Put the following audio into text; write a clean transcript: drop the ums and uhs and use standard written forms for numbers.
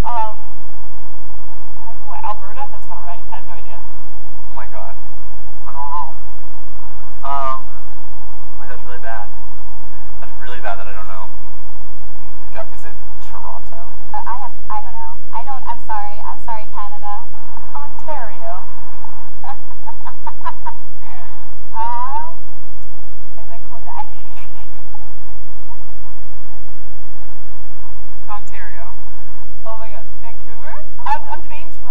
What, Alberta? That's not right. I have no idea. Oh my god. I don't know. Wait, that's really bad. That's really bad that I don't know. Yeah, is it Toronto? I don't know. I'm sorry. I'm sorry, Canada. Ontario. Is it Quebec? Ontario. Oh my god, Vancouver? I'm debating Toronto.